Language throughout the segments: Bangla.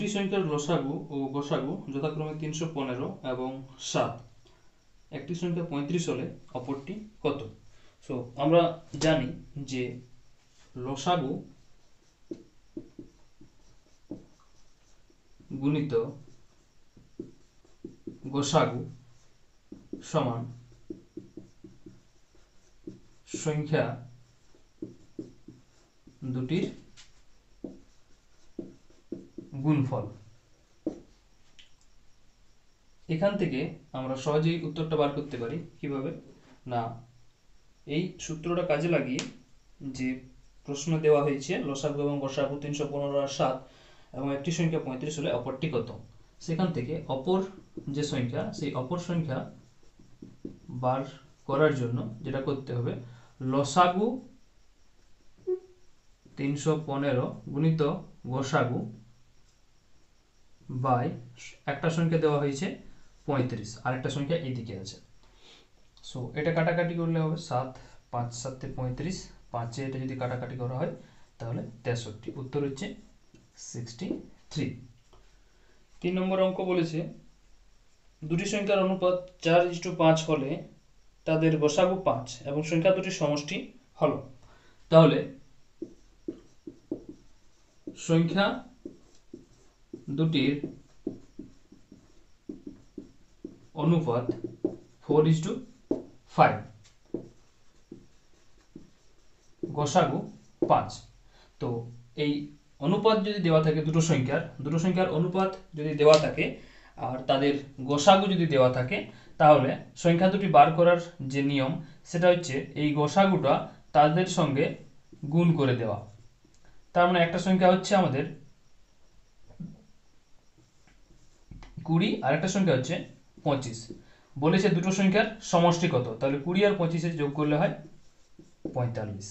সংখ্যার লসাগু ও গসাগু যথাক্রমে 315 এবং 7। একটি সংখ্যা 35 হলে অপরটি কত? সো আমরা জানি যে লসাগু গুণিত গসাগু সমান সংখ্যা দুটির গুণফল। এখান থেকে আমরা সহজেই উত্তরটা বার করতে পারি। কিভাবে না, এই সূত্রটা কাজে লাগিয়ে যে প্রশ্ন দেওয়া হয়েছে লসাগু এবং গসাগু 315 আর 7 এবং একটি সংখ্যা 35 হলে অপরটি কত, সেখান থেকে অপর যে সংখ্যা সেই অপর সংখ্যা বার করার জন্য যেটা করতে হবে, লসাগু 315 গুণিত গসাগু বাই একটা সংখ্যা দেওয়া হয়েছে 35, আরেকটা সংখ্যা এইদিকে আছে। সো এটা কাটাকাটি করলে হবে 7 5 7 35, 5 এটা যদি কাটাকাটি করা হয় তাহলে 63। উত্তর হচ্ছে 63। 3 নম্বর অঙ্ক বলেছে দুটি সংখ্যার অনুপাত 4:5 হলে তাদের গসাগু 5 এবং সংখ্যা দুটির সমষ্টি হলো। তাহলে সংখ্যা দুটির অনুপাত 4:5, গসাগু 5। তো এই অনুপাত যদি দেওয়া থাকে দুটো সংখ্যার অনুপাত যদি দেওয়া থাকে আর তাদের গসাগু যদি দেওয়া থাকে, তাহলে সংখ্যা দুটি বার করার যে নিয়ম সেটা হচ্ছে এই গসাগুটা তাদের সঙ্গে গুণ করে দেওয়া। তার মানে একটা সংখ্যা হচ্ছে আমাদের 20 আর একটা সংখ্যা হচ্ছে 25। বলেছে দুটো সংখ্যার সমষ্টি কত, তাহলে 20 আর 25 যোগ করলে হয় 45।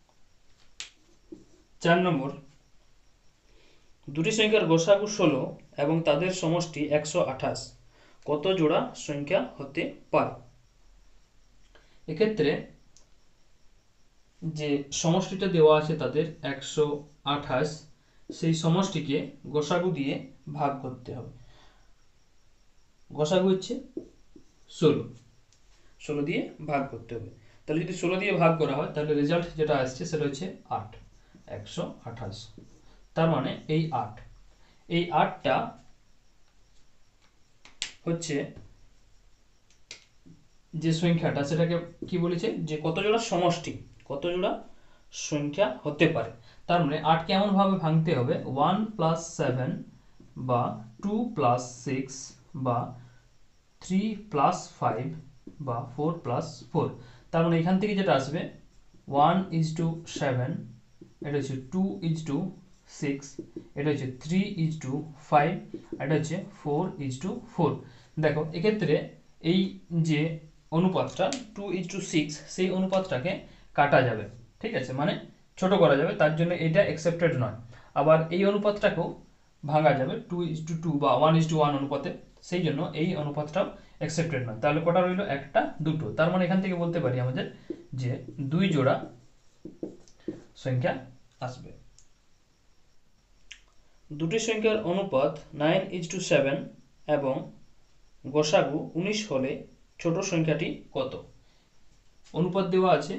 4 নম্বর, দুটি সংখ্যার গসাগু 16 এবং তাদের সমষ্টি 128 কত জোড়া সংখ্যা হতে পারে? এক্ষেত্রে যে সমষ্টিটা দেওয়া আছে তাদের 128, সেই সমষ্টিকে গসাগু দিয়ে ভাগ করতে হবে। গসাগু হচ্ছে 16 দিয়ে ভাগ করতে হবে। তাহলে যদি 16 দিয়ে ভাগ করা হয় তাহলে রেজাল্ট যেটা আসছে সেটা হচ্ছে 8, 128। তার মানে এই 8টা হচ্ছে যে সংখ্যাটা, সেটাকে কি বলেছে যে কত জোড়া সমষ্টি, কত জোড়া সংখ্যা হতে পারে। তার মানে 8কে এমন ভাবে ভাঙতে হবে 1 + 7 বা 2 + 6 বা 3 + 5 বা 4 + 4। তার মানে এখান থেকে যেটা আসবে 1:7, এটা হচ্ছে 2:6, এটা হচ্ছে 3:5, এটা হচ্ছে 4:4। দেখো এক্ষেত্রে এই যে অনুপাতটা 2:6, সেই অনুপাতটাকে কাটা যাবে, ঠিক আছে, মানে ছোট করা যাবে, তার জন্য এটা অ্যাকসেপ্টেড নয়। আবার এই অনুপাতটাকেও ভাঙা যাবে 2:2 বা 1:1 অনুপাতে, সেই জন্য এই অনুপাতটাও অ্যাকসেপ্টেড নয়। তাহলে কটা রইল, একটা দুটো। তার মানে এখান থেকে বলতে পারি আমাদের যে 2 জোড়া সংখ্যা আসবে। দুটি সংখ্যার অনুপাত 9:7 এবং গসাগু 19 হলে ছোট সংখ্যাটি কত? অনুপাত দেওয়া আছে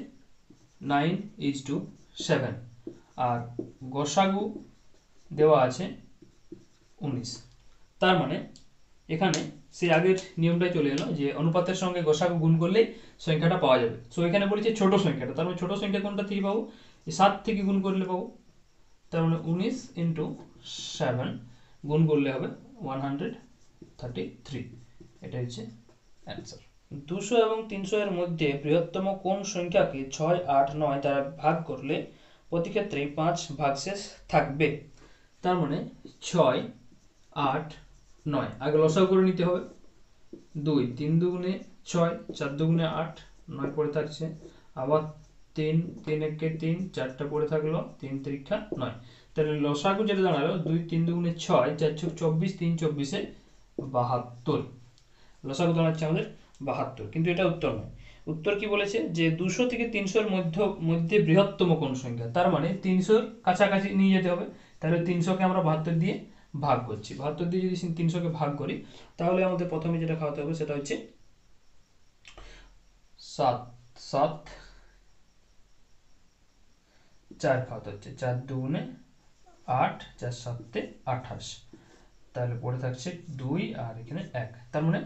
9:7 আর গসাগু দেওয়া আছে 19। তার মানে এখানে সেই আগের নিয়মটাই চলে এলো যে অনুপাতের সঙ্গে গসাগু গুণ করলে সংখ্যাটা পাওয়া যাবে। সো এখানে বলেছে ছোট সংখ্যাটা, তার মানে ছোট সংখ্যা কোনটা থেকে পাবো, 7 থেকে গুণ করলে পাবো। তার মানে 19 × 7 গুণ করলে হবে 133। এটা হচ্ছে অ্যান্সার। 200 এবং 300 এর মধ্যে বৃহত্তম কোন সংখ্যাকে 6, 8, 9 দ্বারা ভাগ করলে প্রতি ক্ষেত্রে 5 ভাগশেষ থাকবে? তার মানে 6, 8, 9 আগে লসাগু করে নিতে হবে। 2 3 দুগুণে 6, 4 দুগুণে 8, 9 পড়ে থাকছে। আবার 3 3 একে 3, 4টা পড়ে থাকলো, 3 3 9। তাহলে লসাগু যেটা দাঁড়ালো 2 3 দুগুণে 6, 4 6 24, 3 24 72। লসাগু দাঁড়াচ্ছে আমাদের 72, কিন্তু এটা উত্তর নয়। উত্তর কি বলেছে যে 200 থেকে 300 এর মধ্যে বৃহত্তম কোন সংখ্যা। তার মানে 300 এর কাছাকাছি নিয়ে যেতে হবে। তাহলে 300কে আমরা 72 দিয়ে ভাগ করছি। 72 দিয়ে যদি 300-কে ভাগ করি তাহলে আমাদের প্রথমে যেটা খাওয়াতে হবে সেটা হচ্ছে 7 7 4 খাওয়াতে হচ্ছে, 4 দুগুণে 8, 4 7 28, তাহলে পড়ে থাকছে 2 আর এখানে 1, তার মানে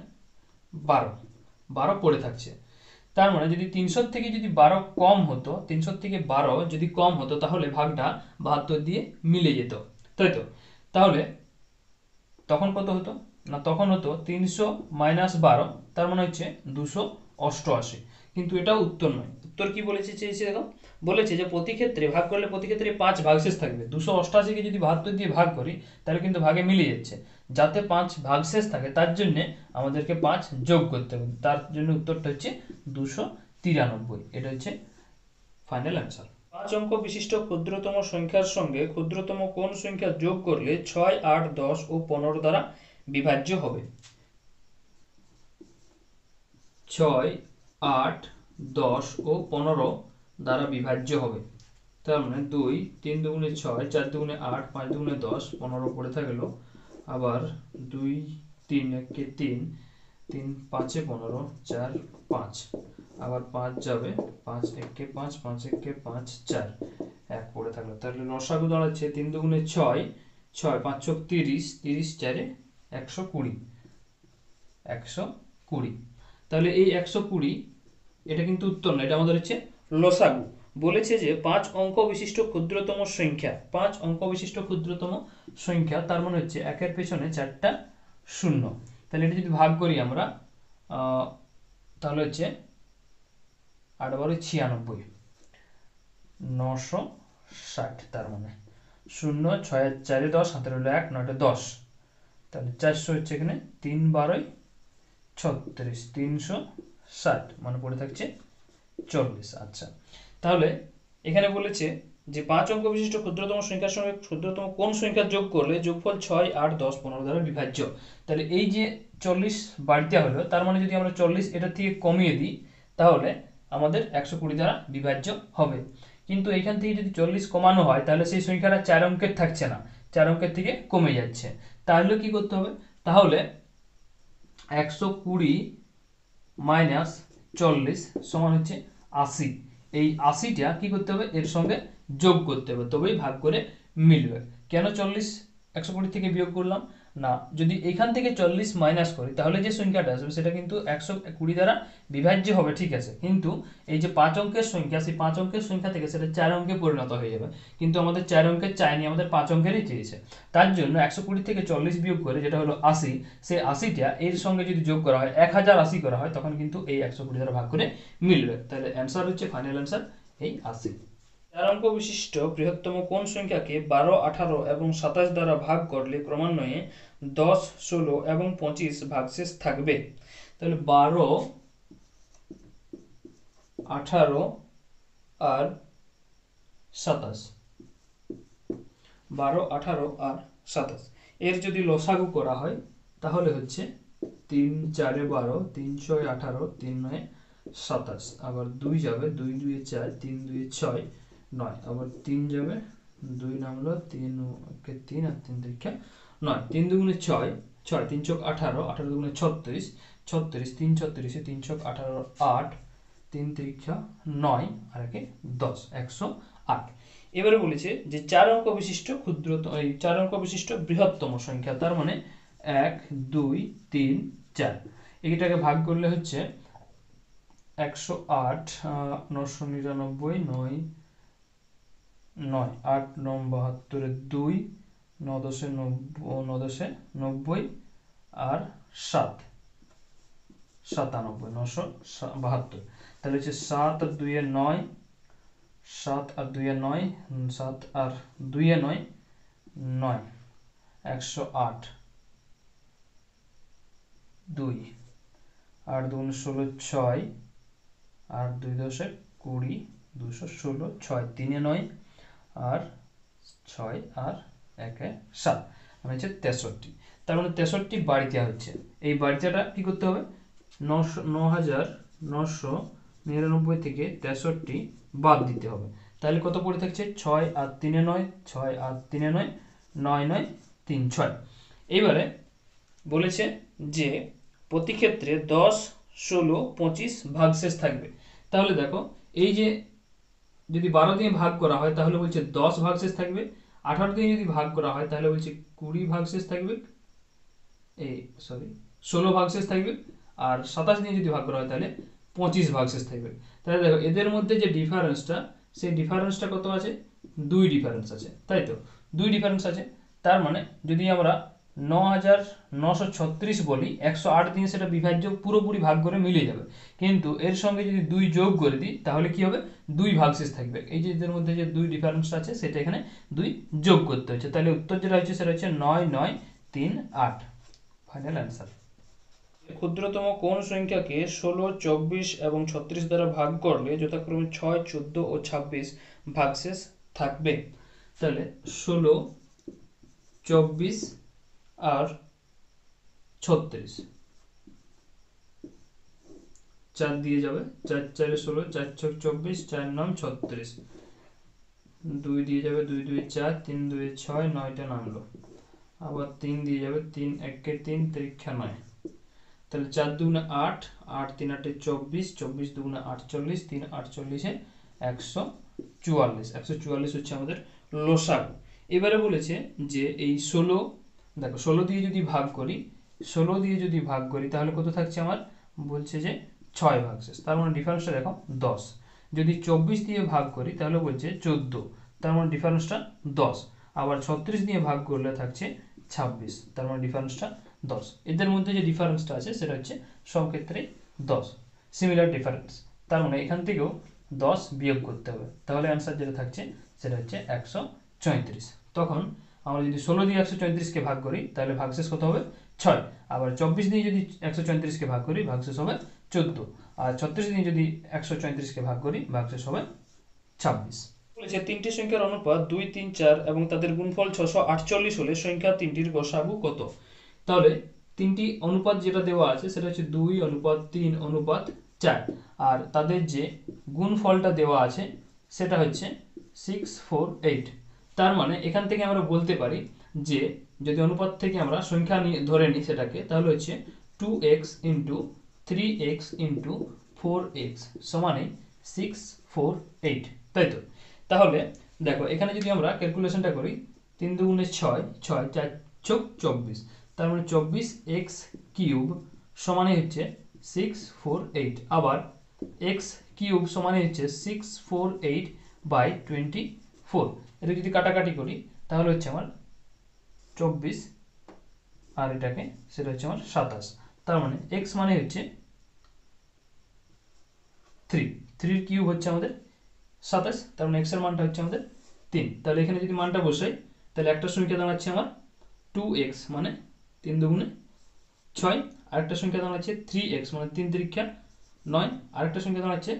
12 পড়ে থাকছে। তার মানে যদি 300 থেকে যদি 12 কম হতো, 300 থেকে 12 যদি কম হতো তাহলে ভাগটা 72 দিয়ে মিলে যেত, তাই তো? তাহলে তখন কত হতো না, তখন হতো 300 মাইনাস 12, তার মানে হচ্ছে 288। কিন্তু এটা উত্তর নয়। উত্তর কি বলেছে চেয়েছে দেখো, বলেছে যে প্রতি ক্ষেত্রে ভাগ করলে প্রতি ক্ষেত্রে 5 ভাগশেষ থাকবে। 288-কে যদি 72 দিয়ে ভাগ করি তাহলে কিন্তু ভাগে মিলে যাচ্ছে। যাতে 5 ভাগশেষ থাকে তার জন্য আমাদেরকে 5 যোগ করতে হবে, তার জন্য উত্তরটা হচ্ছে 293। এটা হচ্ছে ফাইনাল অ্যান্সার। 5 অঙ্ক বিশিষ্ট ক্ষুদ্রতম সংখ্যার সঙ্গে ক্ষুদ্রতম কোন সংখ্যা যোগ করলে 6, 8, 10 ও 15 দ্বারা বিভাজ্য হবে? 6, 8, 10 ও 15 দ্বারা বিভাজ্য হবে। তার মানে 2, 3 দুগুণে 6, 4 দুগুণে 8, 5 দুগুণে 10, 15 পড়ে থাকলো। আবার 2, 3 একে 3, 3 5 15, 4 5, আবার 5 যাবে, 5 একে 5, 5 একে 5, 4, 1 পড়ে থাকলো। তাহলে লসাগু দাঁড়াচ্ছে 3 দুগুণে 6, 6 5 চোক 30, 30 4 120, 120। তাহলে এই 120 এটা কিন্তু উত্তর না, এটা আমাদের হচ্ছে লসাগু। বলেছে যে 5 অঙ্ক বিশিষ্ট ক্ষুদ্রতম সংখ্যা, 5 অঙ্ক বিশিষ্ট ক্ষুদ্রতম সংখ্যা, তার মানে হচ্ছে একের পেছনে 4টা শূন্য। তাহলে এটা যদি ভাগ করি আমরা তাহলে হচ্ছে 8 12 96, 960, তার মানে 0 6 4 10, 7 1 9 10, তাহলে 400 হচ্ছে এখানে 3 12 36, 360, মানে পড়ে থাকছে 40। আচ্ছা, তাহলে এখানে বলেছে যে 5 অঙ্ক বিশিষ্ট ক্ষুদ্রতম সংখ্যার সঙ্গে ক্ষুদ্রতম কোন সংখ্যা যোগ করলে যোগফল 6, 8, 10, 15 দ্বারা বিভাজ্য। তাহলে এই যে 40 বাড়িতে হলো, তার মানে যদি আমরা 40 এটা থেকে কমিয়ে দিই তাহলে আমাদের 120 দ্বারা বিভাজ্য হবে। কিন্তু এখান থেকে যদি 40 কমানো হয় তাহলে সেই সংখ্যাটা 4 অঙ্কের থাকছে না, 4 অঙ্কের থেকে কমে যাচ্ছে। তাহলে কি করতে হবে, তাহলে 120 মাইনাস 40 সমান হচ্ছে 80। এই 80টা কি করতে হবে, এর সঙ্গে যোগ করতে হবে, তবেই ভাগ করে মিলবে। কেন 40 120 থেকে বিয়োগ করলাম না, যদি এখান থেকে 40 মাইনাস করি তাহলে যে সংখ্যাটা আসবে সেটা কিন্তু 120 দ্বারা বিভাজ্য হবে, ঠিক আছে, কিন্তু এই যে 5 অঙ্কের সংখ্যা, সেই 5 অঙ্কের সংখ্যা থেকে সেটা 4 অঙ্কে পরিণত হয়ে যাবে। কিন্তু আমাদের 4 অঙ্কের চাইনি, আমাদের 5 অঙ্কেরই চেয়েছে। তার জন্য 120 থেকে 40 বিয়োগ করে যেটা হলো 80, সেই 80টা এর সঙ্গে যদি যোগ করা হয় 1080 করা হয় তখন কিন্তু এই 120 দ্বারা ভাগ করে মিলবে। তাহলে অ্যান্সার হচ্ছে ফাইনাল অ্যান্সার এই 80। 4 অঙ্ক বিশিষ্ট বৃহত্তম কোন সংখ্যাকে 12, 18 এবং 27 দ্বারা ভাগ করলে ক্রমান্বয়ে 10, 16 এবং 25 ভাগশেষ থাকবে? তাহলে 12, 18 আর 27, 12, 18 আর 27 এর যদি লসাগু করা হয় তাহলে হচ্ছে 3 4 12, 3 6 18, 3 9 27, আবার 2 যাবে, 2 2 4, 3 2 6 9, আবার 3 যাবে, 2 নামলো, 3 কে 3 আর 3 3 9, 3 দুগুণে 6, 6 3 চোক 18, 18 দুগুণে 36, 36 3 36, 3 চোক 18 8, 3 3 9 আর একে 10, 108। এবারে বলেছে যে 4 অঙ্ক বিশিষ্ট ক্ষুদ্রতম, এই 4 অঙ্ক বিশিষ্ট বৃহত্তম সংখ্যা, তার মানে 1 2 3 4, এইটাকে ভাগ করলে হচ্ছে 108, 999, 9 9 8 9 72, 2 9 10 9 10 90 আর 7 97, 972। তাহলে হচ্ছে 7 আর 2 এ 9, 7 আর 2 এ 9, 7 আর 2 এ 9 9, 108, 2 8 2 16 6 আর 2 10 20, 216, 6 3 এ 9 আর 6 আর 1 এ 7, মানে হচ্ছে 63। তার মানে 63 বাড়িতে হচ্ছে, এই বাড়িটাটা কি করতে হবে, 9999 থেকে 63 বাদ দিতে হবে। তাহলে কত পড়ে থাকছে, 6 আর 3 এ 9, 6 আর 3 এ 9, 9 9 3 6। এইবারে বলেছে যে প্রতি ক্ষেত্রে 10 16 25 ভাগশেষ থাকবে। তাহলে দেখো এই যে যদি 12 দিয়ে ভাগ করা হয় তাহলে বলছে 10 ভাগশেষ থাকবে, 18 দিয়ে যদি ভাগ করা হয় তাহলে বলছে 20 ভাগশেষ থাকবে, এই সরি 16 ভাগশেষ থাকবে, আর 27 দিয়ে যদি ভাগ করা হয় তাহলে 25 ভাগশেষ থাকবে। তাহলে দেখো এদের মধ্যে যে ডিফারেন্সটা, সেই ডিফারেন্সটা কত আছে? 2 ডিফারেন্স আছে, তাই তো 2 ডিফারেন্স আছে। তার মানে যদি আমরা 9936 বলি, 108 দিয়ে সেটা বিভাজ্য পুরোপুরি ভাগ করে মিলে যাবে, কিন্তু এর সঙ্গে যদি 2 যোগ করে দিই তাহলে কি হবে? 2 ভাগশেষ থাকবে। এই যে এদের মধ্যে যে 2 ডিফারেন্সটা আছে সেটা এখানে 2 যোগ করতে হচ্ছে। তাহলে উত্তর যেটা হচ্ছে সেটা হচ্ছে 9 9 3 8, ফাইনাল অ্যান্সার। ক্ষুদ্রতম কোন সংখ্যাকে 16 24 এবং 36 দ্বারা ভাগ করলে যথাক্রমে 6 14 ও 26 ভাগশেষ থাকবে? তাহলে 16 24 আর 36, 4 দিয়ে যাবে, 4 4 16, 4 6 24, 4 9 36, 2 দিয়ে যাবে, 2 2 4, 3 2 6, 9টা নামলো, আবার 3 দিয়ে যাবে, 3 1 3, 3 9। তাহলে 4 দুগুণে 8, 8 3 8 24, 24 দুগুণে 48, 3 48 144, 144 হচ্ছে আমাদের লসাগু। এবারে বলেছে যে এই 16, দেখো 16 দিয়ে যদি ভাগ করি, 16 দিয়ে যদি ভাগ করি তাহলে কত থাকছে আমার? বলছে যে 6 ভাগশেষ, তার মানে ডিফারেন্সটা দেখো 10। যদি 24 দিয়ে ভাগ করি তাহলে বলছে 14, তার মানে ডিফারেন্সটা 10। আবার 36 দিয়ে ভাগ করলে থাকছে 26, তার মানে ডিফারেন্সটা 10। এদের মধ্যে যে ডিফারেন্সটা আছে সেটা হচ্ছে সব ক্ষেত্রে 10, সিমিলার ডিফারেন্স। তার মানে এখান থেকেও 10 বিয়োগ করতে হবে, তাহলে অ্যান্সার যেটা থাকছে সেটা হচ্ছে 134। তখন আমরা যদি 16 দিয়ে 134কে ভাগ করি তাহলে ভাগশেষ কত হবে? 6। আবার 24 দিয়ে যদি 134কে ভাগ করি ভাগশেষ হবে 14, আর 36 দিয়ে যদি 134কে ভাগ করি ভাগশেষ হবে 26। বলেছে তিনটি সংখ্যার অনুপাত 2 3 4 এবং তাদের গুণফল 648 হলে সংখ্যা তিনটির গসাগু কত? তাহলে তিনটি অনুপাত যেটা দেওয়া আছে সেটা হচ্ছে 2:3:4, আর তাদের যে গুণফলটা দেওয়া আছে সেটা হচ্ছে 648। তার মানে এখান থেকে আমরা বলতে পারি যে যদি অনুপাত থেকে আমরা সংখ্যা ধরে নিই সেটাকে, তাহলে হচ্ছে 2x into 3x into 4x সমানে 648, তাই তো? তাহলে দেখো এখানে যদি আমরা ক্যালকুলেশনটা করি, 3 দুগুণে 6, 6 4 চোখ 24, তার মানে 24x কিউব সমানে হচ্ছে 648, আবার x কিউব সমানে হচ্ছে 648/24। এটা যদি কাটাকাটি করি তাহলে হচ্ছে আমার 24, আর এটাকে সেটা হচ্ছে আমার 27, তার মানে x মানে হচ্ছে 3, 3 কিউব হচ্ছে আমাদের 27, তার মানে x এর মানটা হচ্ছে আমাদের 3। তাহলে এখানে যদি মানটা বসাই তাহলে একটা সংখ্যা দাঁড়াচ্ছে আমার 2x মানে 3 দুগুণে 6, আরেকটা সংখ্যা দাঁড়াচ্ছে 3x মানে 3 3 9, আরেকটা সংখ্যা দাঁড়াচ্ছে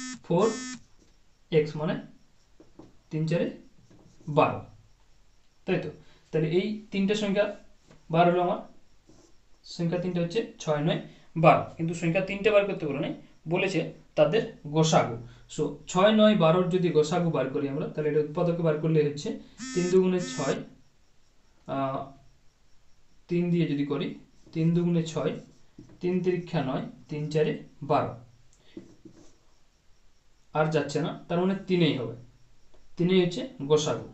4x মানে 3 4 12, তাই তো? তাহলে এই তিনটে সংখ্যা বার হলো আমার, সংখ্যা তিনটে হচ্ছে 6 9 12, কিন্তু সংখ্যা তিনটে বার করতে বলে নাই, বলেছে তাদের গোসাগু। সো 6 9 12 যদি গোসাগু বার করি আমরা তাহলে এটা উৎপাদকে বার করলে হচ্ছে 3 দুগুণে 6, 3 দিয়ে যদি করি 3 দুগুণে 6, 3 3 9, 3 4 12, আর যাচ্ছে না, তার মানে 3ই হবে, 3ই হচ্ছে গোসাগু।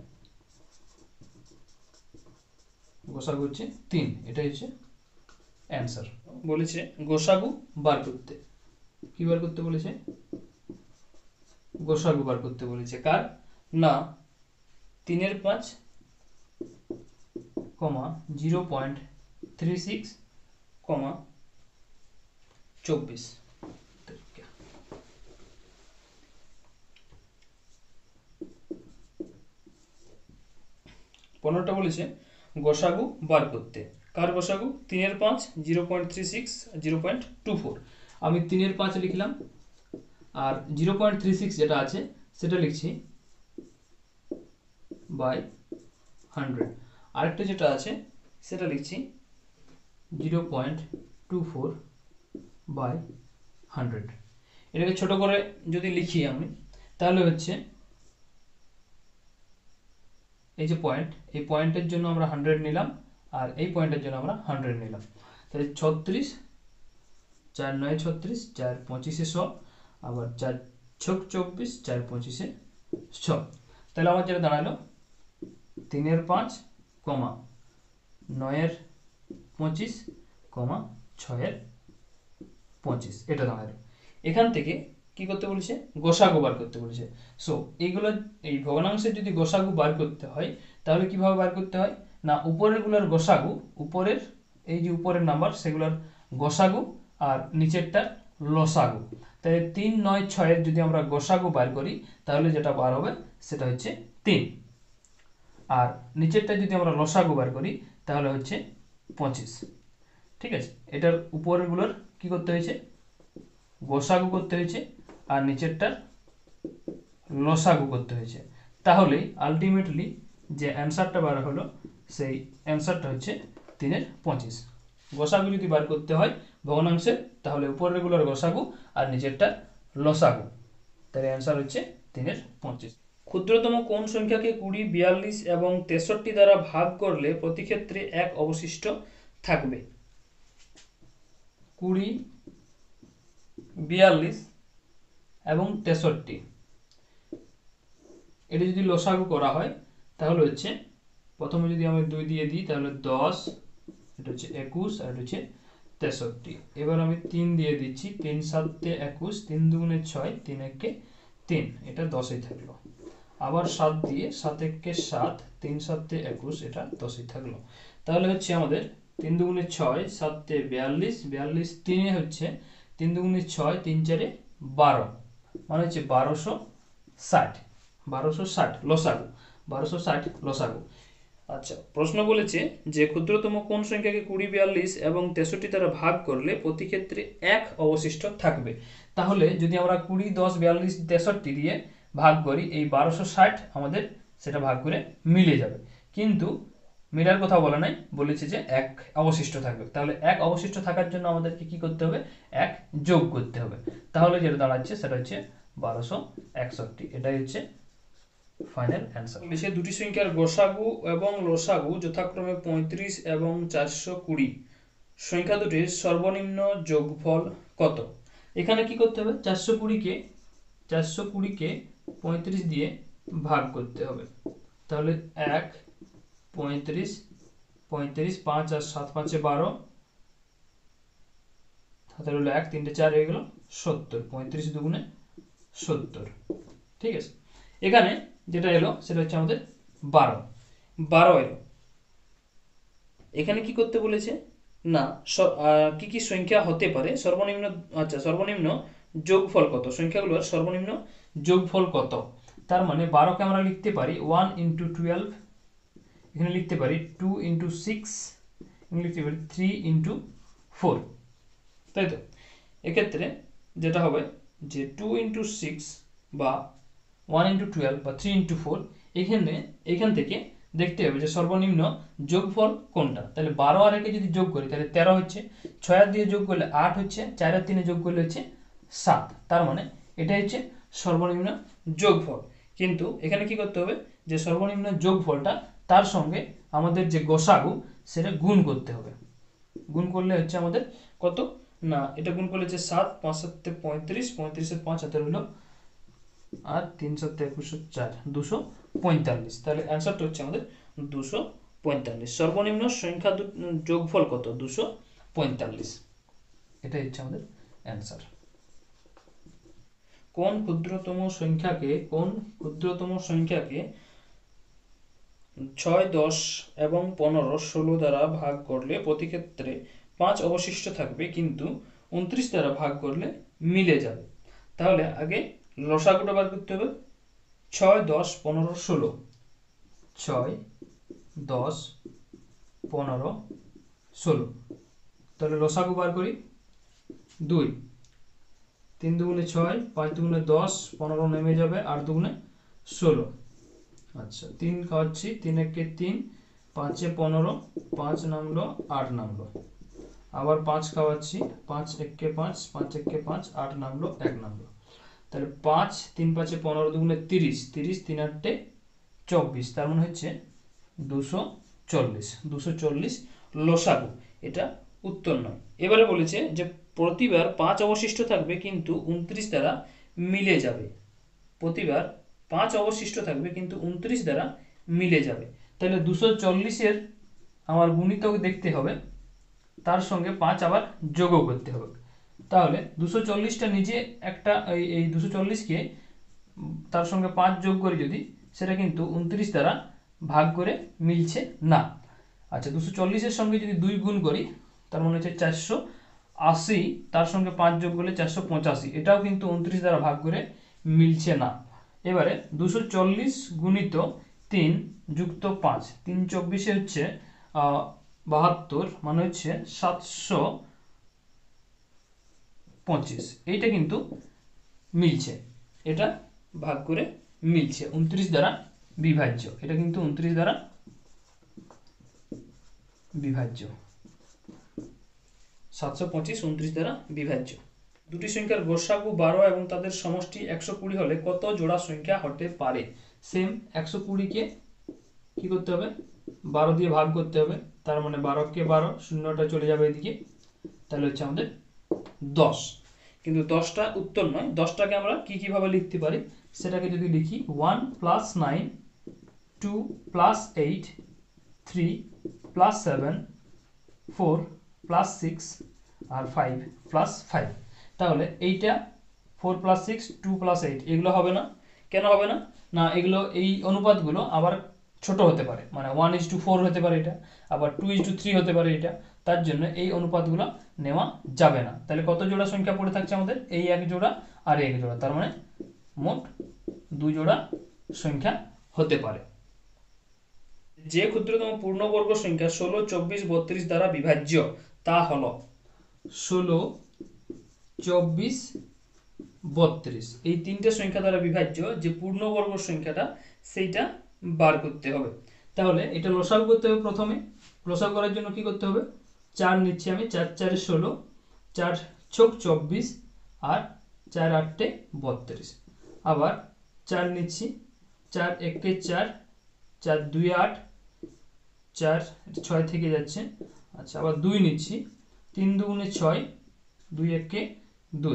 গোসাগু হচ্ছে 3, এটাই হচ্ছে অ্যান্সার। বলেছে গোসাগু বার করতে, কি বার করতে বলেছে? গোসাগু বার করতে বলেছে। কার? না 3 5, 0.36, 24। 15টা বলেছে গোসাগু বার করতে। কার গোসাগু? 3 5, 0.36, 0.24। আমি 3 5 লিখলাম, আর 0.36 যেটা আছে সেটা লিখছি বাই 100, আরেকটা যেটা আছে সেটা লিখছি 0.24/100। এটাকে ছোট করে যদি লিখি আমি তাহলে হচ্ছে এই যে পয়েন্ট, এই পয়েন্টের জন্য আমরা 100 নিলাম, আর এই পয়েন্টের জন্য আমরা 100 নিলাম। তাহলে 36, 4 9 36, 4 25 100, আবার 4 6 24, 4 25 100। তাহলে আমার যেটা দাঁড়ালো 3 এর 5, 9 এর 25, 6 এর 25, এটা দাঁড়ালো। এখান থেকে কি করতে বলেছে, গোসাগু বার করতে বলেছে। সো এইগুলো, এই ভগ্নাংশের যদি গোসাগু বার করতে হয় তাহলে কিভাবে বার করতে হয় না, উপরের গুলোর গোসাগু, উপরের এই যে উপরের নাম্বার সেগুলোর গোসাগু আর নিচেরটা লসাগু। তাই 3 9 6 এর যদি আমরা গোসাগু বার করি তাহলে যেটা বার হবে সেটা হচ্ছে 3, আর নিচেরটা যদি আমরা লসাগু বার করি তাহলে হচ্ছে 25। ঠিক আছে, এটার উপরের গুলোর কি করতে হয়েছে, গোসাগু করতে হয়েছে, আর নিচেরটার লসাগু করতে হয়েছে। তাহলে আলটিমেটলি যে অ্যান্সারটা বার হলো সেই অ্যান্সারটা হচ্ছে 3 এর 25। গোসাগু যদি বার করতে হয় ভগ্নাংশের তাহলে উপরের গুলোর গোসাগু আর নিচেরটা লসাগু, তাহলে অ্যান্সার হচ্ছে 3 এর 25। ক্ষুদ্রতম কোন সংখ্যাকে 20, 42 এবং 63 দ্বারা ভাগ করলে প্রতি ক্ষেত্রে 1 অবশিষ্ট থাকবে? 20, 42 এবং 63, এটা যদি লসাগু করা হয় তাহলে হচ্ছে, প্রথমে যদি আমি 2 দিয়ে দিই তাহলে 10, এটা হচ্ছে 21, আর এটা হচ্ছে 63। এবার আমি 3 দিয়ে দিচ্ছি, 3 7 21, 3 2 6, 3 1 3, এটা 10ই থাকলো। আবার 7 দিয়ে, 7 1 7, 3 7 21, এটা 10ই থাকলো। তাহলে হচ্ছে আমাদের 3 2 6, 7 42, 42 3 হচ্ছে 3 2 6, 3 4 12, মানে হচ্ছে 1260, 1260 লসাগু, 1260 লসাগু। আচ্ছা, প্রশ্ন বলেছে যে ক্ষুদ্রতম কোন সংখ্যাকে 20, 42 এবং 63 দ্বারা ভাগ করলে প্রতি ক্ষেত্রে 1 অবশিষ্ট থাকবে? তাহলে যদি আমরা 20, 10, 42, 63 দিয়ে ভাগ করি, এই 1260 আমাদের সেটা ভাগ করে মিলে যাবে, কিন্তু মিলার কথা বলা নাই, বলেছে যে 1 অবশিষ্ট থাকবে। তাহলে 1 অবশিষ্ট থাকার জন্য আমাদেরকে কি করতে হবে, 1 যোগ করতে হবে। তাহলে যেটা দাঁড়াচ্ছে সেটা হচ্ছে 1261, এটাই হচ্ছে ফাইনাল অ্যান্সার। সে দুটি সংখ্যার গোসাগু এবং লসাগু যথাক্রমে 35 এবং 420, সংখ্যা দুটির সর্বনিম্ন যোগফল কত? এখানে কি করতে হবে, 420কে 35 দিয়ে ভাগ করতে হবে। তাহলে 1 35, 35, 5 আর 7 5 12, তাহলে হলো 1 3 4 হয়ে গেল 70, 35 দুগুণে 70। ঠিক আছে, এখানে যেটা এলো সেটা হচ্ছে আমাদের 12 এলো। এখানে কি করতে বলেছে না, কি কি সংখ্যা হতে পারে সর্বনিম্ন, আচ্ছা সর্বনিম্ন যোগফল কত, সংখ্যাগুলোর সর্বনিম্ন যোগফল কত। তার মানে 12কে আমরা লিখতে পারি 1 × 12, এখানে লিখতে পারি 2 × 6, এখানে লিখতে পারি 3 × 4, তাই তো। এক্ষেত্রে যেটা হবে যে 2 × 6 বা 1 × 12 বা 3 × 4, এখান থেকে দেখতে হবে যে সর্বনিম্ন যোগফল কোনটা। তাহলে 12 আর 1 যদি যোগ করি তাহলে 13 হচ্ছে, 6 দিয়ে যোগ করলে 8 হচ্ছে, 4 আর 3 যোগ করলে হচ্ছে 7, তার মানে এটা হচ্ছে সর্বনিম্ন যোগফল। কিন্তু এখানে কি করতে হবে, যে সর্বনিম্ন যোগফলটা তার সঙ্গে আমাদের যে গোসাগু সেটা গুণ করতে হবে। গুণ করলে হচ্ছে আমাদের কত না, এটা গুণ করলে হচ্ছে 7, 5 7 35, 35 এর 5 হাতে হলো, আর 3 7 21 4, 245। তাহলে অ্যান্সারটা হচ্ছে আমাদের 245। সর্বনিম্ন সংখ্যা যোগফল কত, 245, এটাই হচ্ছে আমাদের অ্যান্সার। কোন ক্ষুদ্রতম সংখ্যাকে 6, 10 এবং 15, 16 দ্বারা ভাগ করলে প্রতি ক্ষেত্রে 5 অবশিষ্ট থাকবে, কিন্তু 29 দ্বারা ভাগ করলে মিলে যাবে? তাহলে আগে লসাগুটা বার করতে হবে। 6, 10, 15, 16, 6, 10, 15, 16, তাহলে লসাগু বার করি 2, 3 দুগুণে 6, 5 দুগুণে 10, 15 নেমে যাবে, 8 দুগুণে 16। আচ্ছা, 3 খাওয়াচ্ছি, 3 1 3, 5 15, 5 নামলো, 8 নামলো, আবার 5 খাওয়াচ্ছি, 5 1 5, 5 1 5, 8 নামলো, 1 নামলো। তাহলে 5 3 5 15 দুগুণে 30, 30 3 8 24, তার মানে হচ্ছে 240 240 লসাগু, এটা উত্তর নয়। এবারে বলেছে যে প্রতিবার 5 অবশিষ্ট থাকবে কিন্তু 29 দ্বারা মিলে যাবে। প্রতিবার 5 অবশিষ্ট থাকবে কিন্তু 29 দ্বারা মিলে যাবে। তাহলে 240-এর আমার গুণিতক দেখতে হবে, তার সঙ্গে 5 আবার যোগও করতে হবে। তাহলে 240টা নিজে একটা এই 240কে তার সঙ্গে 5 যোগ করি যদি, সেটা কিন্তু 29 দ্বারা ভাগ করে মিলছে না। আচ্ছা, 240-এর সঙ্গে যদি 2 গুণ করি, তার মানে হচ্ছে 480, তার সঙ্গে 5 যোগ করলে 485, এটাও কিন্তু 29 দ্বারা ভাগ করে মিলছে না। এবারে 240 গুণিত 3 যুক্ত 5, 3 24 হচ্ছে 72, মানে হচ্ছে 725, এইটা কিন্তু মিলছে, এটা ভাগ করে মিলছে, 29 দ্বারা বিভাজ্য, এটা কিন্তু 29 দ্বারা বিভাজ্য, 725 29 দ্বারা বিভাজ্য। দুটি সংখ্যার গসাগু 12 এবং তাদের সমষ্টি 120 হলে কত জোড়া সংখ্যা হতে পারে? সেম 120-কে কি করতে হবে, 12 দিয়ে ভাগ করতে হবে, তার মানে 12-কে 12, শূন্যটা চলে যাবে এদিকে, তাহলে হচ্ছে আমাদের 10। কিন্তু 10টা উত্তর নয়, 10টাকে আমরা কিভাবে লিখতে পারি সেটাকে যদি লিখি 1 + 9, 2 + 8, 3 + 7, 4 + 6 আর 5 + 5। তাহলে এইটা 4 + 6, 2 + 8 এগুলো হবে না। কেন হবে না? না, এগুলো এই অনুপাতগুলো আবার ছোট হতে পারে, মানে 1:4 হতে পারে এটা, আবার 2:3 হতে পারে এটা, তার জন্য এই অনুপাতগুলো নেওয়া যাবে না। তাহলে কত জোড়া সংখ্যা পড়ে থাকছে আমাদের? এই এক জোড়া আর এক জোড়া, তার মানে মোট 2 জোড়া সংখ্যা হতে পারে। যে ক্ষুদ্রতম পূর্ণবর্গ সংখ্যা 16, 24, 32 দ্বারা বিভাজ্য তা হলো 16, 24, 32, এই তিনটে সংখ্যা দ্বারা বিভাজ্য যে পূর্ণবর্গ সংখ্যাটা সেইটা বার করতে হবে। তাহলে এটা লসাগু করতে হবে। প্রথমে লসাগু করার জন্য কি করতে হবে, 4 নিচ্ছি আমি, 4 4 16, 4 6 24 আর 4 8 32, আবার 4 নিচ্ছি, 4 1 4, 4 2 8, 4 6 থেকে যাচ্ছে, আচ্ছা আবার 2 নিচ্ছি, 3 2 6, 2 1 2।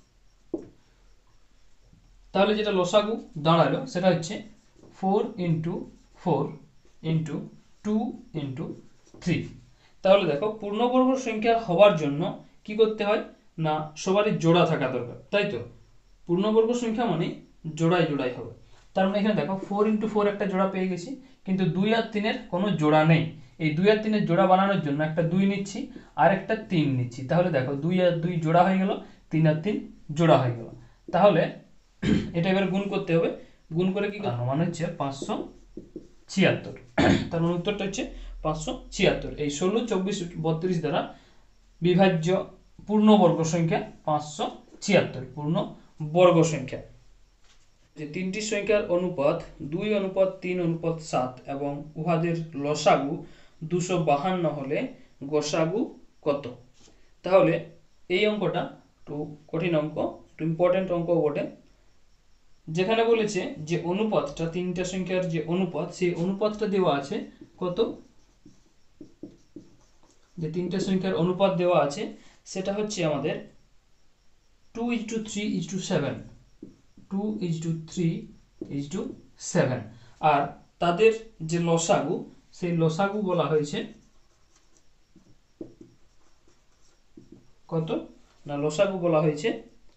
তাহলে যেটা লসাগু দাঁড়ালো সেটা হচ্ছে 4 × 4 × 2 × 3। তাহলে দেখো, পূর্ণবর্গ সংখ্যা হওয়ার জন্য কি করতে হয় না, সবারই জোড়া থাকা দরকার, তাই তো? পূর্ণবর্গ সংখ্যা মানে জোড়ায় জোড়ায় হবে। তার মানে এখানে দেখো 4 × 4 একটা জোড়া পেয়ে গেছি, কিন্তু 2 আর 3-এর কোনো জোড়া নেই। এই 2 আর 3-এর জোড়া বানানোর জন্য একটা 2 নিচ্ছি আর একটা 3 নিচ্ছি, তাহলে দেখো 2 আর 2 জোড়া হয়ে গেল, 3 আর 3 জোড়া হয়ে গেল। তাহলে এটা এবার গুণ করতে হবে, গুণ করে কি করব, মানে হচ্ছে 576, তার মানে উত্তরটা হচ্ছে 576। এই 16, 24, 32 দ্বারা বিভাজ্য পূর্ণবর্গ সংখ্যা 576 পূর্ণবর্গ সংখ্যা। যে তিনটি সংখ্যার অনুপাত 2:3:7 এবং উহাদের লসাগু 252 হলে গসাগু কত? তাহলে এই অঙ্কটা একটু কঠিন অঙ্ক, একটু ইম্পর্টেন্ট অঙ্ক বটে। যেখানে বলেছে যে অনুপাতটা, তিনটা সংখ্যার যে অনুপাত, সেই অনুপাতটা দেওয়া আছে কত, যে তিনটা সংখ্যার অনুপাত দেওয়া আছে সেটা হচ্ছে আমাদের 2:3:7, 2:3:7, আর তাদের যে লসাগু, সেই লসাগু বলা হয়েছে কত না, লসাগু বলা হয়েছে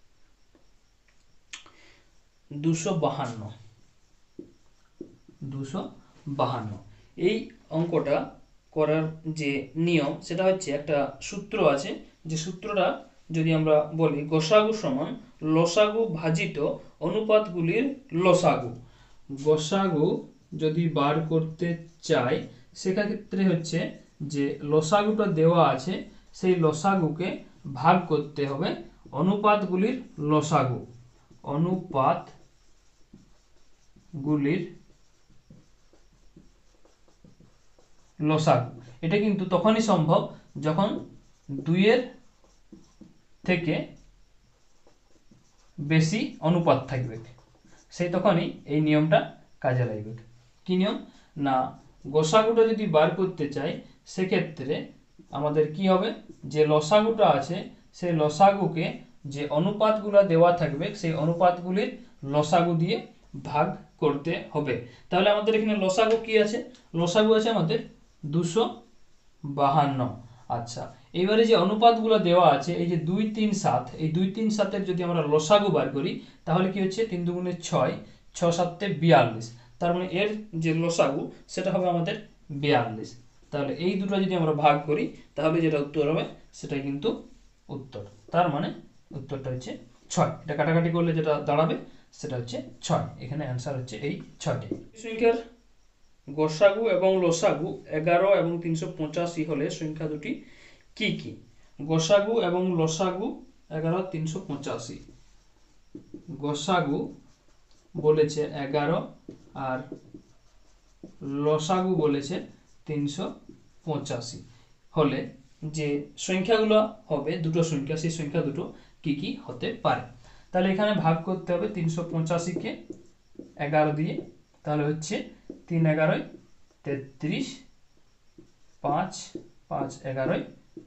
252। এই অঙ্কটা করার যে নিয়ম সেটা হচ্ছে, একটা সূত্র আছে, যে সূত্রটা যদি আমরা বলি, গসাগু সমান লসাগু ভাজিত অনুপাতগুলির লসাগু। গসাগু যদি বার করতে চাই সেক্ষেত্রে হচ্ছে যে লসাগুটা দেওয়া আছে, সেই লসাগুকে ভাগ করতে হবে অনুপাতগুলির লসাগু, অনুপাতগুলির লসাগু। এটা কিন্তু তখনই সম্ভব যখন 2-এর থেকে বেশি অনুপাত থাকবে, সেই তখনই এই নিয়মটা কাজে লাগবে। কি নিয়ম না, গোসাগুটা যদি বার করতে চাই সেক্ষেত্রে আমাদের কি হবে, যে লসাগুটা আছে সেই লসাগুকে যে অনুপাতগুলো দেওয়া থাকবে সেই অনুপাতগুলির লসাগু দিয়ে ভাগ করতে হবে। তাহলে আমাদের এখানে লসাগু কি আছে, লসাগু আছে আমাদের 252। আচ্ছা, এবারে যে অনুপাতগুলো দেওয়া আছে এই যে 2 3 7, এই 2 3 7 যদি আমরা লসাগু বার করি তাহলে কি হচ্ছে 3 দুগুণে 6, 6 7 42, তার মানে এর যে লসাগু সেটা হবে আমাদের 42। তাহলে এই দুটো যদি আমরা ভাগ করি তাহলে যেটা উত্তর হবে সেটাই কিন্তু উত্তর, তার মানে উত্তরটা হচ্ছে 6। এটা কাটাকাটি করলে যেটা দাঁড়াবে সেটা হচ্ছে 6। এখানে অ্যান্সার হচ্ছে এই 6টি। সংখ্যার গসাগু এবং লসাগু 11 এবং 385 হলে সংখ্যা দুটি কি কি? গসাগু এবং লসাগু 11 385, গসাগু বলেছে 11 আর লসাগু বলেছে 385 হলে যে সংখ্যাগুলো হবে দুটো সংখ্যা, সেই সংখ্যা দুটো কি কি হতে পারে। তাহলে এখানে ভাগ করতে হবে 385 কে 11 দিয়ে, তাহলে হচ্ছে 3 11 33, 5 5 11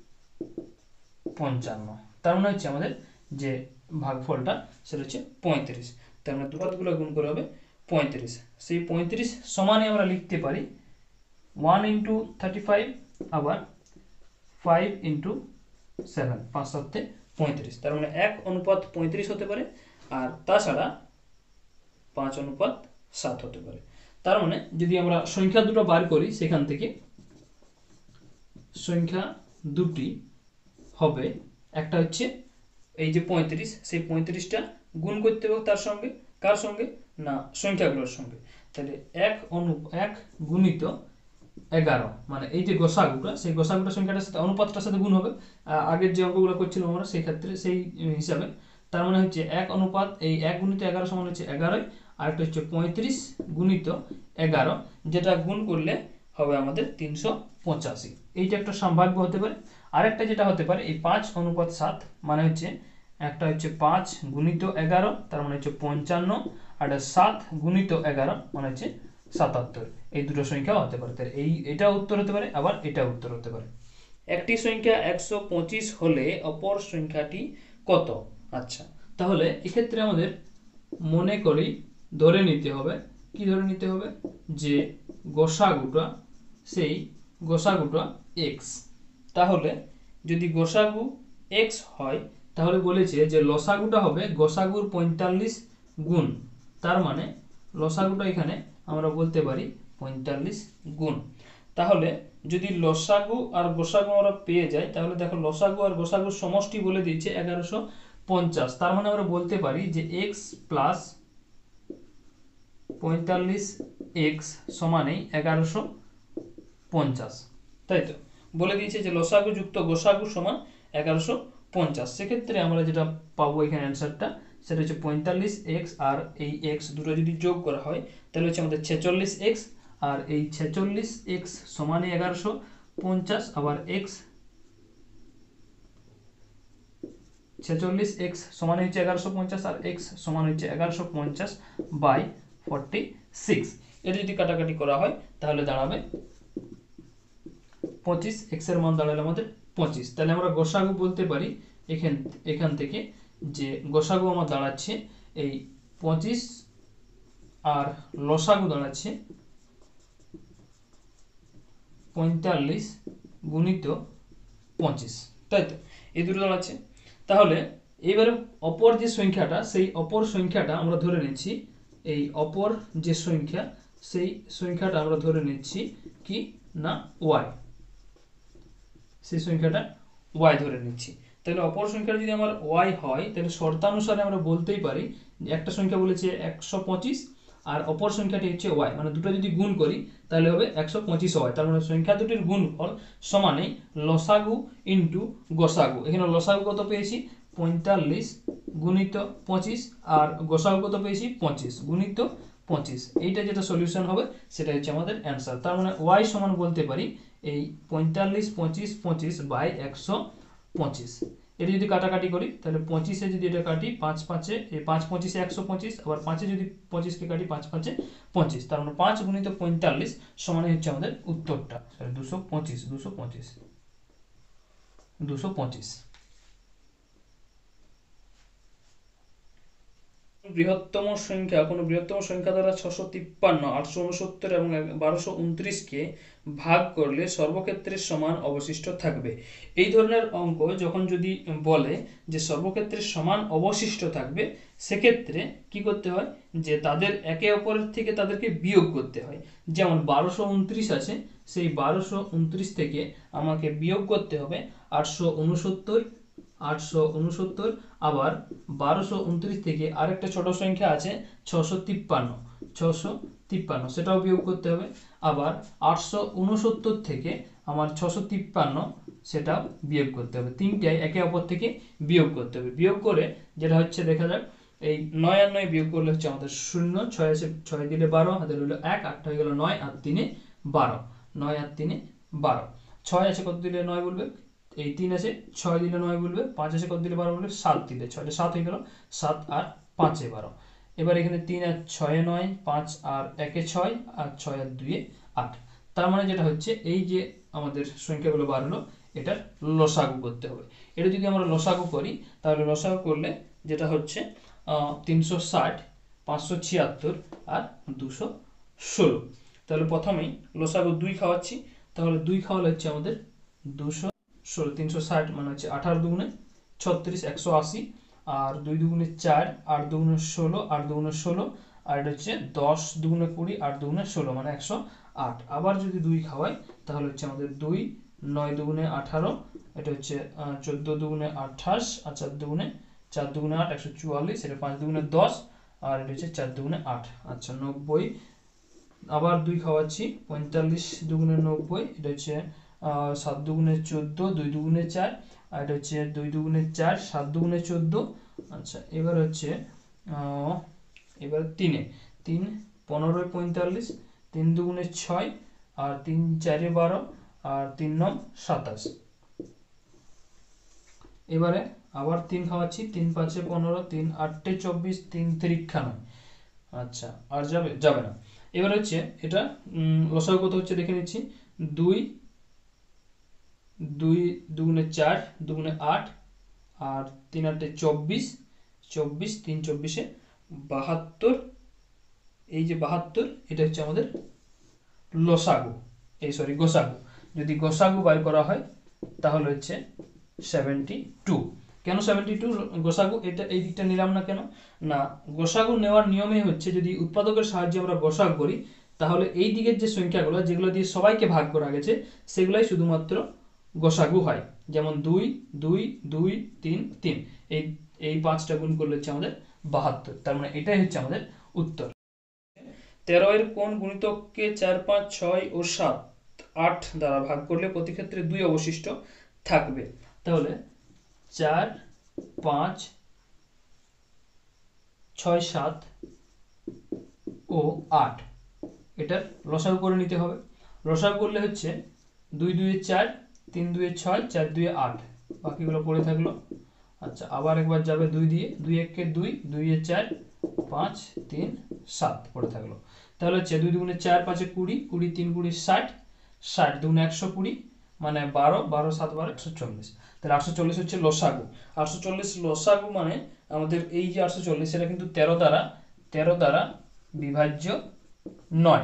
55, তার মানে হচ্ছে আমাদের যে ভাগফলটা সেটা হচ্ছে 35। তার মানে দুপাতগুলো গুণ করে হবে 35। সেই 35 সমানে আমরা লিখতে পারি 1 × 35 আবার 5 × 7, 5 7 35, তার মানে 1:35 হতে পারে আর তাছাড়া 5:7 হতে পারে। তার মানে যদি আমরা সংখ্যা দুটো বার করি সেখান থেকে সংখ্যা দুটি হবে, একটা হচ্ছে এই যে 35, সেই 35টা গুণ করতে হবে তার সঙ্গে, কার সঙ্গে না সংখ্যাগুলোর সঙ্গে। তাহলে 1 গুণিত 11, মানে এই যে গোসাগুটা সেই গোসাগুটা সংখ্যাটার সাথে অনুপাতটার সাথে গুণ হবে আগের যে অঙ্কগুলো করছিলাম আমরা সেই ক্ষেত্রে সেই হিসাবে। তার মানে হচ্ছে 1 অনুপাত এই 1 গুণিত 11 সমান হচ্ছে 11, আর একটা হচ্ছে 35 গুণিত 11, যেটা গুণ করলে হবে আমাদের 385। এইটা একটা সম্ভাব্য হতে পারে। আরেকটা যেটা হতে পারে এই 5:7, মানে হচ্ছে একটা হচ্ছে 5 গুণিত 11, তার মানে হচ্ছে 55, আর 7 গুণিত 11 মানে হচ্ছে 77। এই দুটো সংখ্যা হতে পারে। তাহলে এটা উত্তর হতে পারে, আবার এটা উত্তর হতে পারে। একটি সংখ্যা 125 হলে অপর সংখ্যাটি কত? আচ্ছা, তাহলে এক্ষেত্রে আমাদের মনে করি ধরে নিতে হবে, কি ধরে নিতে হবে, যে গোসাগুটা সেই গোসাগুটা x। তাহলে যদি গোসাগু x হয় তাহলে বলেছে যে লসাগুটা হবে গোসাগুর 45 গুণ, তার মানে লসাগুটা এখানে আমরা বলতে পারি 45 গুণ। তাহলে যদি লসাগু আর গোসাগু আমরা পেয়ে যাই তাহলে দেখো লসাগু আর গোসাগুর সমষ্টি বলে দিয়েছে 1150, তার মানে আমরা বলতে পারি যে x প্লাস 45x সমানেই 1150, তাই তো বলে দিয়েছে যে লসাগু যুক্ত গোসাগু সমান 1150। সেক্ষেত্রে আমরা যেটা পাবো এখানে অ্যান্সারটা সেটা হচ্ছে 45x আর এই x দুটো যদি যোগ করা হয় তাহলে হচ্ছে আমাদের 46x, আর এই 46x সমানে 1150, আবার x 46x সমানে হচ্ছে 1150 আর x সমান হচ্ছে 1150/46। এটা যদি কাটাকাটি করা হয় তাহলে দাঁড়াবে 25, x এর মান দাঁড়ালে আমাদের 25। তাহলে আমরা গোসাগু বলতে পারি এখান থেকে যে গোসাগু আমার দাঁড়াচ্ছে এই 25 আর লসাগু দাঁড়াচ্ছে 45 গুণিত 25, তাই তো এই দুটো দাঁড়াচ্ছে। তাহলে এবারে অপর যে সংখ্যাটা সেই অপর সংখ্যাটা আমরা ধরে নিচ্ছি, এই অপর যে সংখ্যা সেই সংখ্যাটা আমরা ধরে নিচ্ছি কি না y, সেই সংখ্যাটা y ধরে নিচ্ছি। তাহলে অপর সংখ্যাটা যদি আমার y হয় তাহলে শর্তানুসারে আমরা বলতেই পারি যে একটা সংখ্যা বলেছে 125 আর অপর সংখ্যাটি হচ্ছে y, মানে দুটো যদি গুণ করি তাহলে হবে 125y, তার মানে সংখ্যা দুটির গুণফল সমানে লসাগু ইনটু গোসাগু। এখানে লসাগু কত পেয়েছি 45 গুণিত 25 আর গোসাগু কত পেয়েছি 25 গুণিত 25। এইটা যেটা সলিউশন হবে সেটা হচ্ছে আমাদের অ্যান্সার। তার মানে y সমান বলতে পারি এই 45 25 25/125। এটা যদি কাটাকাটি করি তাহলে 25-এ যদি এটা কাটি 5 এই 5 25-এ 125, আবার 5-এ যদি 25-কে কাটি 5 5-এ 25, তার মানে 5 গুণিত 45 সমান হচ্ছে আমাদের উত্তরটা, সরি 225। বৃহত্তম সংখ্যা কোনো বৃহত্তম সংখ্যা দ্বারা 653, 869 এবং 1229-কে ভাগ করলে সর্বক্ষেত্রের সমান অবশিষ্ট থাকবে। এই ধরনের অঙ্ক যখন যদি বলে যে সর্বক্ষেত্রের সমান অবশিষ্ট থাকবে, সেক্ষেত্রে কি করতে হয় যে তাদের একে অপরের থেকে তাদেরকে বিয়োগ করতে হয়। যেমন 1229 আছে, সেই 1229 থেকে আমাকে বিয়োগ করতে হবে 869, আবার 1229 থেকে আরেকটা ছোট সংখ্যা আছে 653, সেটাও বিয়োগ করতে হবে। আবার 869 থেকে আমার 653 সেটাও বিয়োগ করতে হবে। তিনটাই একে অপর থেকে বিয়োগ করতে হবে। বিয়োগ করে যেটা হচ্ছে দেখা যাক, এই 9 আর 9 বিয়োগ করলে হচ্ছে আমাদের 0, 6 আছে 6 দিলে 12, হাতে রইল 1, 8 হয়ে গেল 9 আর 3-এ 12, 9 আর 3-এ 12। 6 আছে কত দিলে 9 বলবে, এই 3 আছে 6 দিলে 9 বলবে, 5 আছে কত দিলে 12 বলবে, 7 দিলে 6, 7 হয়ে গেল, 7 আর 5-এ 12। এবার এখানে 3 আর 6-এ 9, 5 আর 1-এ 6, আর 6 আর 2-এ 8। তার মানে যেটা হচ্ছে এই যে আমাদের সংখ্যাগুলো বার হলো, এটার লসাগু করতে হবে। এটা যদি আমরা লসাগু করি তাহলে লসাগু করলে যেটা হচ্ছে 360, 576 আর 216। তাহলে প্রথমেই লসাগু 2 খাওয়াচ্ছি, তাহলে 2 খাওয়ালে হচ্ছে আমাদের 216, 360 মানে হচ্ছে 18 দুগুণে 36, 180, আর 2 দুগুণে 4, 8 দুগুণে 16, 8 দুগুণে 16, আর এটা হচ্ছে 10 দুগুণে 20, 8 দুগুণে 16 মানে 108। আবার যদি 2 খাওয়াই তাহলে হচ্ছে আমাদের 2, 9 দুগুণে 18, এটা হচ্ছে 14 দুগুণে 28, আর 4 দুগুণে 8, 144, এটা 5 দুগুণে 10, আর এটা হচ্ছে 4 দুগুণে 8, আচ্ছা 90। আবার 2 খাওয়াচ্ছি, 45 দুগুণে 90, এটা হচ্ছে 7 দুগুণে 14, 2 দুগুণে 4, আর এটা হচ্ছে 2 দুগুণে 4, 7 দুগুণে 14। আচ্ছা এবার হচ্ছে এবার 3-এ 3, 15 45, 3 দুগুণে 6, আর 3 4-এ 12, আর 3 9 27। এবারে আবার 3 খাওয়াচ্ছি, 3 5-এ 15, 3 8-এ 24, 3 3 9। আচ্ছা আর যাবে না। এবার হচ্ছে এটা লসাগু কত হচ্ছে দেখে নিচ্ছি, 2 দুগুণে 4, দুগুণে 8, আর 3 8-এ 24, 24, 3 24-এ 72। এই যে 72, এটা হচ্ছে আমাদের লসাগু, গোসাগু। যদি গোসাগু বাইর করা হয় তাহলে হচ্ছে 72। কেন 72 গোসাগু, এটা এই দিকটা নিলাম না কেন, না গোসাগু নেওয়ার নিয়মে হচ্ছে যদি উৎপাদকের সাহায্যে আমরা গোসাগু করি তাহলে এই দিকের যে সংখ্যাগুলো যেগুলো দিয়ে সবাইকে ভাগ করা গেছে সেগুলাই শুধুমাত্র গোসাগু হয়। যেমন 2 2 2 3 3, এই 5টা গুণ করলে হচ্ছে আমাদের 72। তার মানে এটাই হচ্ছে আমাদের উত্তর। 13 এর কোন গুণিতককে 4 5 6 ও 7 8 দ্বারা ভাগ করলে প্রতি ক্ষেত্রে 2 অবশিষ্ট থাকবে। তাহলে 4 5 6 7 ও 8 এটার লসাগু করে নিতে হবে। লসাগু করলে হচ্ছে 2 2 এ 4, 3 2 এ 6, 4 2 এ 8, বাকিগুলো পড়ে থাকলো। আচ্ছা আবার একবার যাবে 2 দিয়ে, 2 1 কে 2, 2 এ 4, 5 3 7 পড়ে থাকলো। তাহলে হচ্ছে 2 দুগুণে 4, 5 এ 20, 20 3 20 60, 60 দুগুণে 120 মানে 12, 12 7 12 140। তাহলে 840 হচ্ছে লসাগু। 840 লসাগু মানে আমাদের এই যে 840 সেটা কিন্তু 13 দ্বারা বিভাজ্য নয়,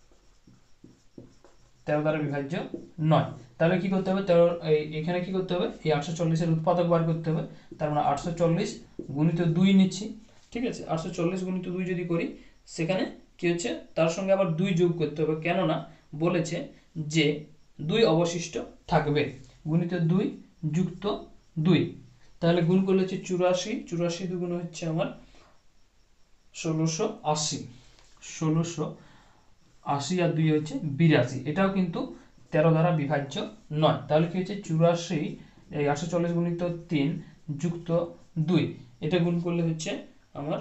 13 দ্বারা বিভাজ্য নয়। তাহলে কি করতে হবে, এখানে কি করতে হবে, এই 840-এর উৎপাদক বার করতে হবে। তার মানে 840 গুণিত 2 নিচ্ছি, ঠিক আছে। 840 গুণিত 2 যদি করি সেখানে কি হচ্ছে, তার সঙ্গে আবার 2 যোগ করতে হবে, কেননা বলেছে যে 2 অবশিষ্ট থাকবে। গুণিত 2 যুক্ত 2, তাহলে গুণ করলে হচ্ছে 84, 84 দুগুণ হচ্ছে আমার 1680, 1680 আর 2 হচ্ছে 82। এটাও কিন্তু 13 দ্বারা বিভাজ্য নয়। তাহলে কি হচ্ছে 84, এই 840 গুণিত 3 যুক্ত 2, এটা গুণ করলে হচ্ছে আমার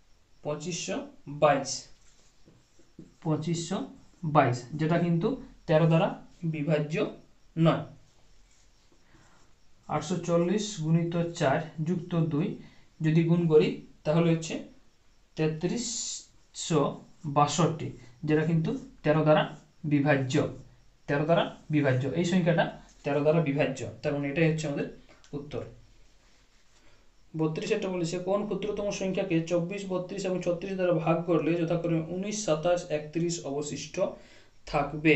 2522, যেটা কিন্তু 13 দ্বারা বিভাজ্য নয়। 840 গুণিত 4 যুক্ত 2 যদি গুণ করি তাহলে হচ্ছে 3362, যেটা কিন্তু 13 দ্বারা বিভাজ্য। 13 দ্বারা বিভাজ্য, এই সংখ্যাটা 13 দ্বারা বিভাজ্য, তার মানে এটাই হচ্ছে আমাদের উত্তর। 32 বলেছে কোন ক্ষুদ্রতম সংখ্যাকে 24, 32 এবং 36 দ্বারা ভাগ করলে যথাক্রমে 19, 27, 31 অবশিষ্ট থাকবে।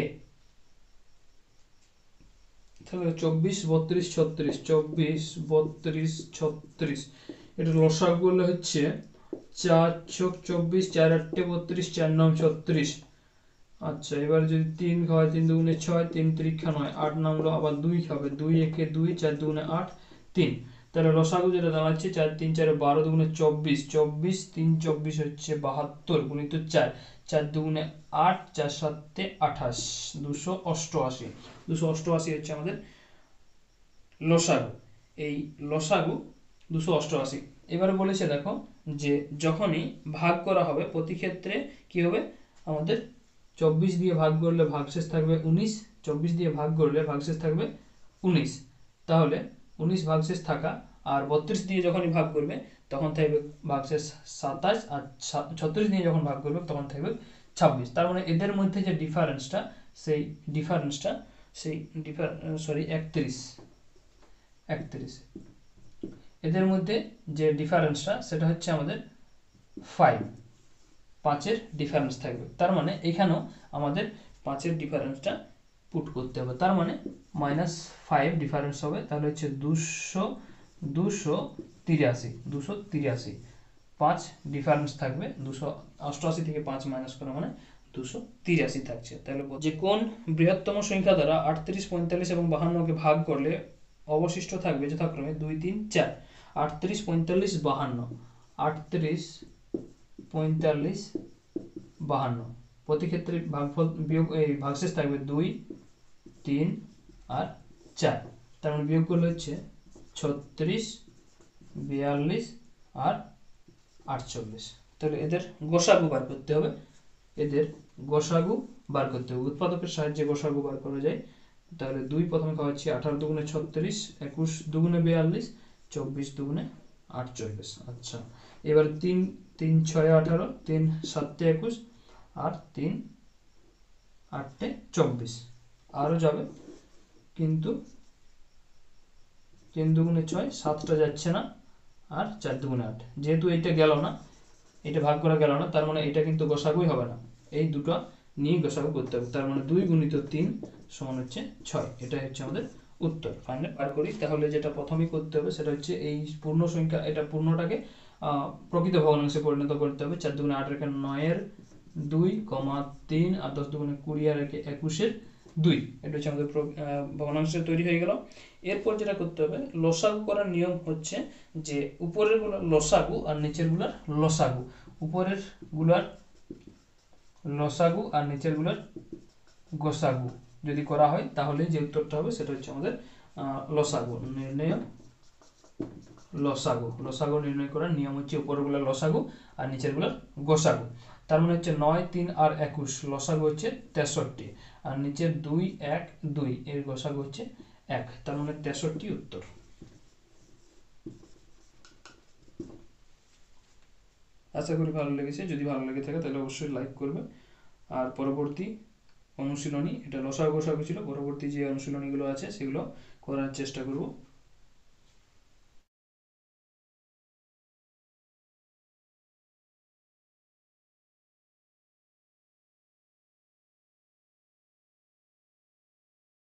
তাহলে 24, 32, 36, 24, 32, 36, এটা লসাগু করলে হচ্ছে 4 × 24, 4 × 8 = 32, 4 × 9 = 36। আচ্ছা, এবার যদি 3 খাওয়ায় 3 × 2 = 6, 3 × 3 = 9, 8 নামলো আবার 2 খাবে, 2 × 1 = 2, 4 × 2 = 8, 3। তাহলে লসাগু যেটা দাঁড়াচ্ছে 4 × 3 = 12, 2 × 24, 24, 3 × 24 হচ্ছে 72 গুণিত 4, 4 × 2 = 8, 4 × 7 = 28, 288। 288 হচ্ছে আমাদের লসাগু। এই লসাগু 288। এবারে বলেছে দেখো যে যখনই ভাগ করা হবে প্রতি ক্ষেত্রে কি হবে, আমাদের 24 দিয়ে ভাগ করলে ভাগশেষ থাকবে 19, 24 দিয়ে ভাগ করলে ভাগশেষ থাকবে 19, তাহলে 19 ভাগশেষ থাকা, আর 32 দিয়ে যখনই ভাগ করবে তখন থাকবে ভাগশেষ 27, আর 36 দিয়ে যখন ভাগ করবে তখন থাকবে 26। তার মানে এদের মধ্যে যে ডিফারেন্সটা, সেই 31, এদের মধ্যে যে ডিফারেন্সটা সেটা হচ্ছে আমাদের 5 এর ডিফারেন্স থাকবে। তার মানে এখানেও আমাদের 5-এর ডিফারেন্সটা পুট করতে হবে, তার মানে -5 ডিফারেন্স হবে, তাহলে হচ্ছে 283। 5 ডিফারেন্স থাকবে, 288 থেকে 5 মাইনাস করা মানে 283 থাকছে। তাহলে যে কোন বৃহত্তম সংখ্যা দ্বারা 38, 45 এবং 52কে ভাগ করলে অবশিষ্ট থাকবে যথাক্রমে 2, 3, 4। 38, 45, 52, 38, 45, 52, প্রতি ক্ষেত্রে ভাগফল বিয়োগ এই ভাগশেষ থাকবে 2, 3 আর 4। তার মানে বিয়োগ করলে হচ্ছে 36, 42 আর 48। তাহলে এদের গসাগু বার করতে হবে, উৎপাদকের সাহায্যে গসাগু বার করা যায়। তাহলে 2 প্রথমে খাওয়াচ্ছি, 18 × 2 = 36, 21 × 2 = 42, 24 × 2 = 48। আচ্ছা, এবার 3 × 6 = 18, 3 × 7 = 21 আর 3 × 8 = 24। আরও যাবে কিন্তু 3 × 2 = 6, 7টা যাচ্ছে না, আর 4 × 2 = 8। যেহেতু এইটা গেল না, এটা ভাগ করা গেল না, তার মানে এটা কিন্তু গসাগুই হবে না, এই দুটো নিয়ে গসাগু করতে হবে। তার মানে 2 × 3 = হচ্ছে 6। এটাই হচ্ছে আমাদের উত্তর। ফাইনাল বার করি, তাহলে যেটা প্রথমেই করতে হবে সেটা হচ্ছে এই পূর্ণ সংখ্যা, এটা পূর্ণটাকে প্রকৃত ভগ্নাংশে পরিণত করতে হবে। 4 × 2 = 8, 9-এর 2, 3 আর 10 × 2 = 20 আর 21-এর 2। এটা হচ্ছে আমাদের ভগ্নাংশে তৈরি হয়ে গেল। এরপর যেটা করতে হবে, লসাগু করার নিয়ম হচ্ছে যে উপরের গুলার লসাগু আর নিচের গুলার লসাগু, উপরের গুলার লসাগু আর নিচের গুলার গসাগু যদি করা হয় তাহলে যে উত্তরটা হবে সেটা হচ্ছে আমাদের লসাগু নির্ণয় করার নিয়ম হচ্ছে উপরের গুলার লসাগু আর নিচের গুলার গসাগু। তার মানে হচ্ছে 9, 3 আর 21 লসাগু হচ্ছে 63, আর নিচের 2, 1, 2 এর গসাগু হচ্ছে 1, তার মানে 63 উত্তর। আশা করি ভালো লেগেছে, যদি ভালো লেগে থাকে তাহলে অবশ্যই লাইক করবে। আর পরবর্তী অনুশীলনী, এটা লসাগু গসাগু ছিল, পরবর্তী যে অনুশীলনীগুলো আছে সেগুলো করার চেষ্টা করব।